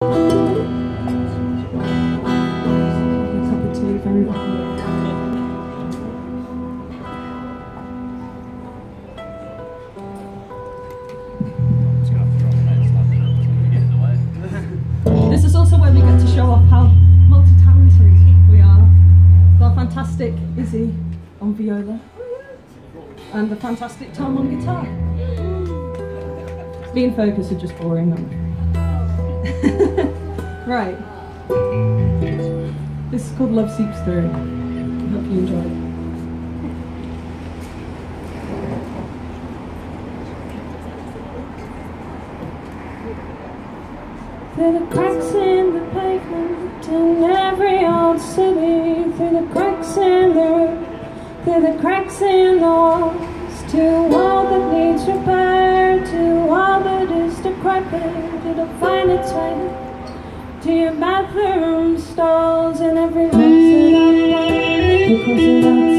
This is also where we get to show off how multi-talented we are. The fantastic Izzy on viola and the fantastic Tom on guitar. Me and Focus are just boring, aren't we? Right. This is called Love Seeps Through. I hope you enjoy it. Through the cracks in the pavement in every old city, through the cracks in the roof, through the cracks in the walls, to all that needs repair, to all that is decrepit, it'll find its way to your bathroom stalls and every room set up, because